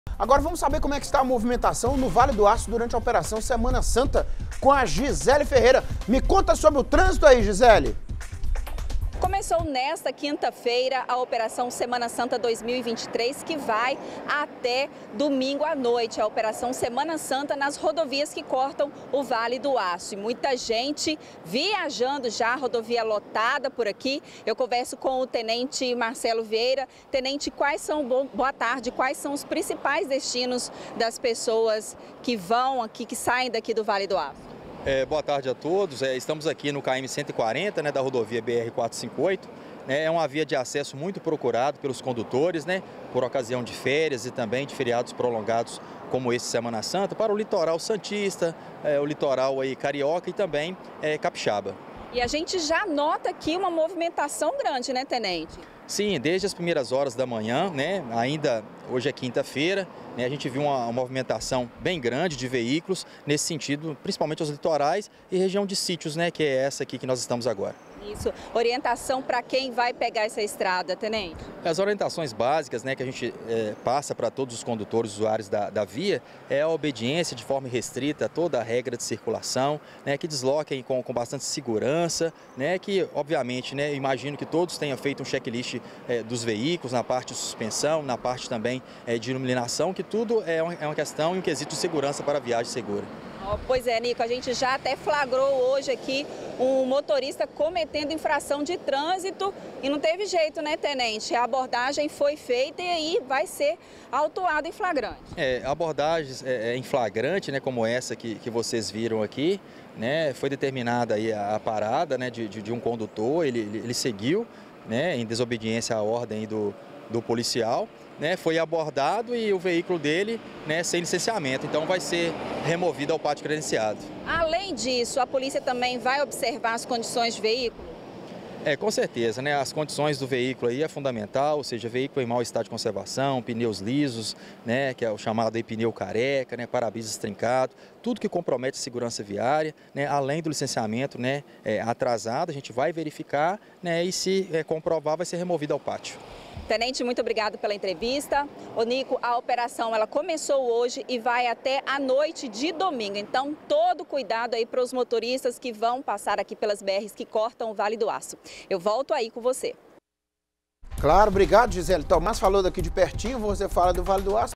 Agora vamos saber como é que está a movimentação no Vale do Aço durante a Operação Semana Santa com a Gisele Ferreira. Me conta sobre o trânsito aí, Gisele. Começou nesta quinta-feira a Operação Semana Santa 2023, que vai até domingo à noite. A Operação Semana Santa nas rodovias que cortam o Vale do Aço. E muita gente viajando já, rodovia lotada por aqui. Eu converso com o Tenente Marcelo Vieira. Tenente, boa tarde, quais são os principais destinos das pessoas que vão aqui, que saem daqui do Vale do Aço? Boa tarde a todos. Estamos aqui no KM 140, da rodovia BR-458. É uma via de acesso muito procurado pelos condutores, por ocasião de férias e também de feriados prolongados como esse Semana Santa, para o litoral santista, o litoral aí carioca e também capixaba. E a gente já nota aqui uma movimentação grande, né, Tenente? Sim, desde as primeiras horas da manhã, ainda hoje é quinta-feira, a gente viu uma movimentação bem grande de veículos nesse sentido, principalmente os litorais e região de sítios, que é essa aqui que nós estamos agora. Isso. Orientação para quem vai pegar essa estrada, Tenente? As orientações básicas que a gente passa para todos os condutores usuários da via é a obediência de forma restrita a toda a regra de circulação, que desloquem com bastante segurança, que obviamente, imagino que todos tenham feito um checklist dos veículos, na parte de suspensão, na parte também de iluminação, que tudo é uma questão e um quesito de segurança para a viagem segura. Pois é, Nico, a gente já até flagrou hoje aqui um motorista cometendo infração de trânsito e não teve jeito, né, Tenente? A abordagem foi feita e aí vai ser autuado em flagrante. Abordagens em flagrante, como essa que vocês viram aqui, foi determinada aí a parada de um condutor, ele seguiu, em desobediência à ordem do policial. Foi abordado e o veículo dele sem licenciamento, então vai ser removido ao pátio credenciado. Além disso, a polícia também vai observar as condições de veículo? Com certeza, as condições do veículo aí é fundamental, ou seja, veículo em mau estado de conservação, pneus lisos, que é o chamado aí pneu careca, para-brisas trincado, tudo que compromete a segurança viária, além do licenciamento atrasado, a gente vai verificar e se comprovar vai ser removido ao pátio. Tenente, muito obrigado pela entrevista. Ô Nico, a operação ela começou hoje e vai até a noite de domingo. Então, todo cuidado aí para os motoristas que vão passar aqui pelas BRs que cortam o Vale do Aço. Eu volto aí com você. Claro, obrigado, Gisele. Tomás falou daqui de pertinho, você fala do Vale do Aço.